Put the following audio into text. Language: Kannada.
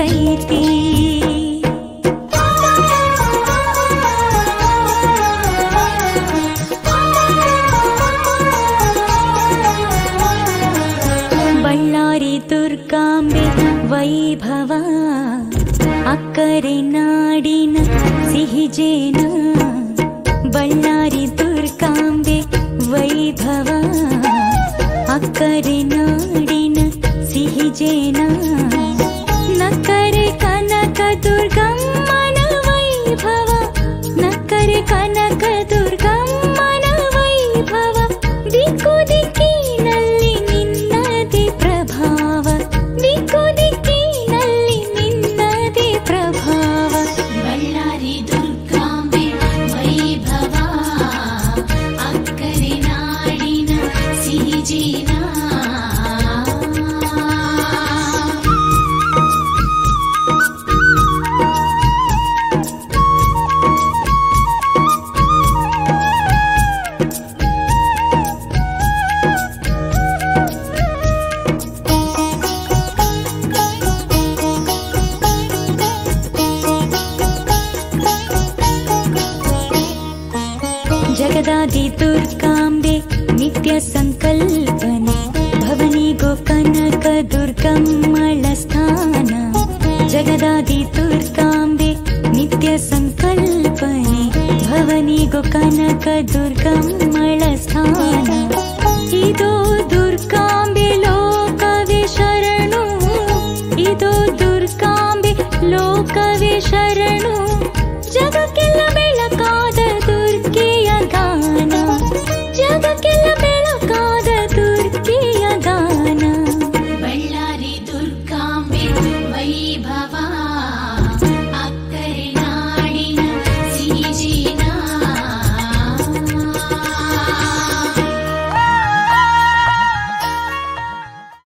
ನಿಂತೈತಿ. ಬಳ್ಳಾರಿ ದುರ್ಗಾಂಬೆ ವೈಭವ ಅಕ್ಕರೆ ನಾಡಿನ ಸಿಹಿಜೇನ. ಬಳ್ಳಾರಿ ದುರ್ಗಾಂಬೆ ವೈಭವ ಅಕ್ಕರೆ ನಾಡಿನ ಸಿಹಿಜೇನ. ನಕ್ಕರೆ ಕನಕ ದುರ್ಗಮ್ಮನ ವೈಭವ, ನಕ್ಕರೆ ಕನಕ ದುರ್ಗಮ್ಮನ ವೈಭವ. ದಿಕ್ಕು ದಿಕ್ಕಿನಲ್ಲಿ ನಿನ್ನದೇ ಪ್ರಭಾವ, ದಿಕ್ಕು ದಿಕ್ಕಿನಲ್ಲಿ ನಿನ್ನದೇ ಪ್ರಭಾವ. ಬಳ್ಳಾರಿ ದುರ್ಗಾಂಬೆ ವೈಭವ ಅಕ್ಕರೆ ನಾಡಿನ ಸಿಹಿಜೇನ. ಜಗದಾದಿ ದುರ್ಗಾಂಬೆ ನಿತ್ಯ ಸಂಕಲ್ಪನೆ, ಭವನಿಗೋ ಕನಕ ದುರ್ಗಮ್ಮಳ ಸ್ಥಾನ. ಜಗದಾದಿ ದುರ್ಗಾಂಬೆ ನಿತ್ಯ ಸಂಕಲ್ಪನೆ, ಭವನಿಗೋ ಕನಕ ದುರ್ಗಮ್ಮಳ ಸ್ಥಾನ. ಇದೋ ದುರ್ಗಾಂಬೆ ಲೋಕವೇ ಶರಣು, ಇದೋ ದುರ್ಗಾಂಬೆ ಲೋಕವೇ ಶರಣು.